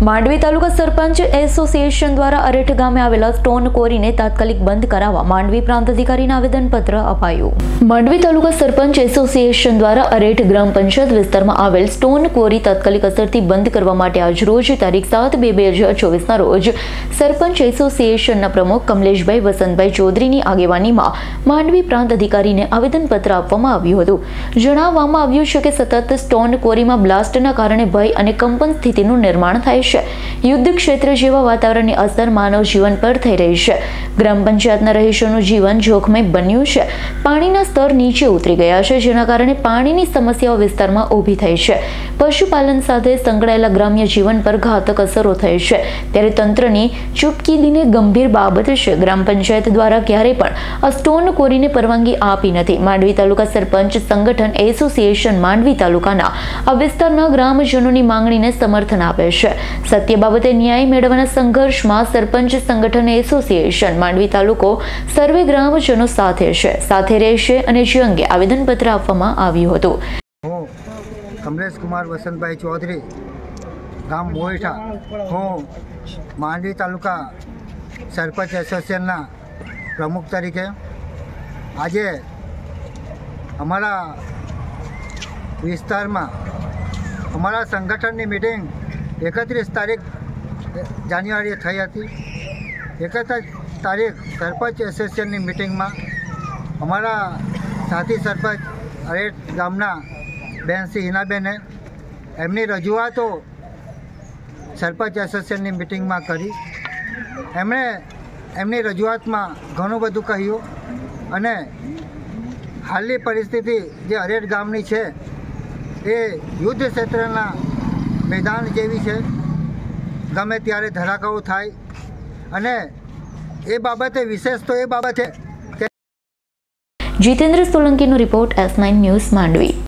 માંડવી તાલુકા સરપંચ association દ્વારા અરેઠ ગામે આવેલા સ્ટોન કોરીને તાત્કાલિક બંધ કરાવવા માંડવી પ્રાંત અધિકારીને આવેદનપત્ર અપાયું। માંડવી તાલુકા સરપંચ એસોસિએશન દ્વારા અરેઠ ગ્રામ પંચાયત વિસ્તારમાં આવેલ સ્ટોન કોરી તાત્કાલિક અસરથી બંધ કરવા માટે આજ રોજ તારીખ 7/2/2024 રોજ સરપંચ એસોસિએશનના પ્રમુખ કમલેશભાઈ વસંતભાઈ ચૌધરીની આગેવાનીમાં માંડવી પ્રાંત અધિકારીને આવેદનપત્ર આપવામાં આવ્યું હતું। જણાવવામાં આવ્યું છે કે સતત સ્ટોન કોરીમાં બ્લાસ્ટના કારણે ભય અને કંપન સ્થિતિનું નિર્માણ થાય છે। યુદ્ધ ક્ષેત્ર જેવા વાતાવરણની અસર માનવ જીવન પર થઈ રહી છે। ગ્રામ પંચાયતના રહીશોનું જીવન જોખમે બન્યું છે। પાણીના સ્તર નીચે ઉતરી ગયા છે, જેના કારણે પાણીની સમસ્યાઓ વિસ્તારમાં ઊભી થઈ છે। પશુપાલન સાથે સંકળાયેલા ગ્રામ્ય જીવન પર ઘાતક અસરો થઈ છે, ત્યારે તંત્રની ચૂપકીદીને ગંભીર બાબત છે। ગ્રામ પંચાયત દ્વારા ક્યારેય પણ આ સ્ટોન કોરીને પરવાનગી આપી નથી। માંડવી તાલુકા સરપંચ સંગઠન એસોસિએશન માંડવી તાલુકાના આ વિસ્તારના ગ્રામજનોની માંગણીને સમર્થન આપે છે। સત્ય બાબતે ન્યાય મેળવવાના સંઘર્ષમાં સરપંચ સંગઠન એસોસિએશન માંડવી તાલુકો સર્વે ગ્રામજનો સાથે રહેશે અને જે અંગે આવેદનપત્ર આપવામાં આવ્યું હતું। હું કમલેશ કુમાર વસંતભાઈ ચૌધરી, ગામ મોઈઠા, હું માંડવી તાલુકા સરપંચ એસોસિએશનના પ્રમુખ તરીકે આજે અમારા વિસ્તારમાં અમારા સંગઠનની મિટિંગ 31 જાન્યુઆરીએ થઈ હતી। 31 તારીખ સરપંચ એસોસિએશનની મિટિંગમાં અમારા સાથી સરપંચ અરેઠ ગામના બેન શ્રી હિનાબેને એમની રજૂઆતો સરપંચ એસોસિએશનની મિટિંગમાં કરી। એમણે એમની રજૂઆતમાં ઘણું બધું કહ્યું અને હાલની પરિસ્થિતિ જે અરેઠ ગામની છે એ યુદ્ધ ક્ષેત્રના મેદાન જેવી છે। ગમે ત્યારે ધડાકાઓ થાય અને એ બાબતે વિશેષ તો એ બાબત છે। જીતેન્દ્ર સોલંકીનો રિપોર્ટ S9 ન્યૂઝ માંડવી।